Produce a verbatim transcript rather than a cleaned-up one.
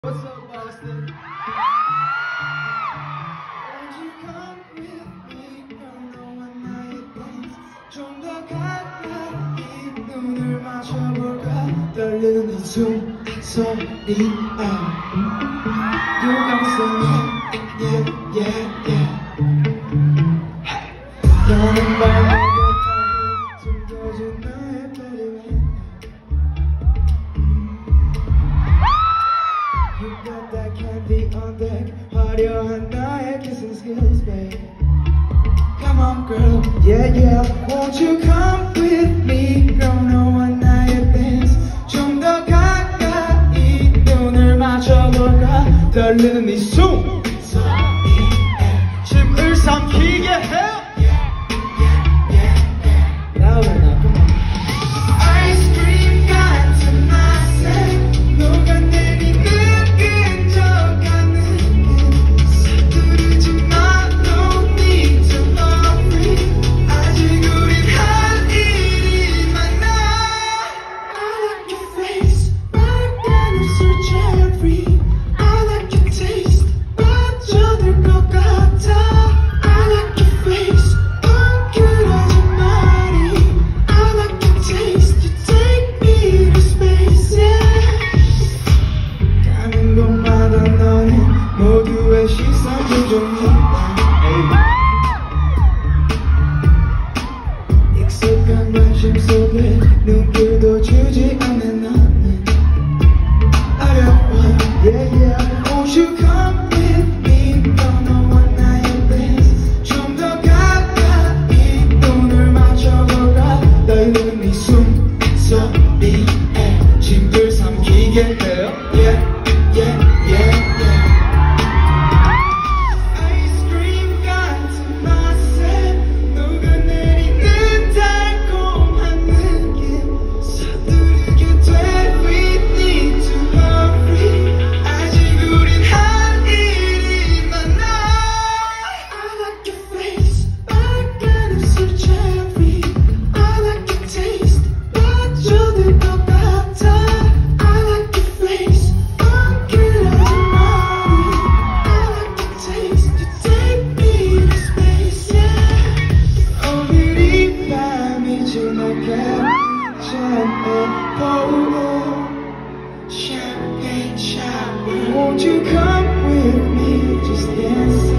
What's up, Boston? Won't you come with me? 너와 나의 dance 좀 더 가까이 눈을 맞춰볼까? 떨리는 이 숨소리야 유감스러워 yeah yeah yeah 너는 말하고 숨겨진 나의 베리맨 You got that candy on deck 화려한 나의 kissing skills, babe. Come on, girl, yeah, yeah. Won't you come with me? Girl, 너와 나의 dance 좀 더 가까이 눈을 맞춰볼까? 떨리는 이 숨소리에 침을 삼키게 해. Louder now, come on. Ice cream 같은 맛에 녹아내리는 끈적한 느낌 서두르지 마, no need to hurry 아직 우린 할 일이 많아 I like your face, 빨간 옷을 cherry I like your taste, 빠져들 것 같아 I like your face, 엉클어진 말이 I like your taste, you take me to space, yeah 가는 곳마다 너는 모두의 시선 조종이다 익숙한 관심 속에 눈길도 주지 않는 너는 어려워 yeah yeah Won't you come with me 너 너와 나의 dance 좀 더 가까이 눈을 맞춰볼까 떨리는 이 숨소리에 침들 삼키게 해요 yeah yeah yeah yeah Ice cream 같은 맛에 녹아내리는 달콤한 느낌 서두르게 돼 We need to hurry 아직 우린 할 일이 많아 I like your face 빨간 옷을 cherry I like your taste 빠져들 것 같아 I like your face 엉클어진 머리 I like your taste you take me to space yeah 오늘 이 밤이 지나가 잔에 보고 Champagne shower Won't you come with me just dance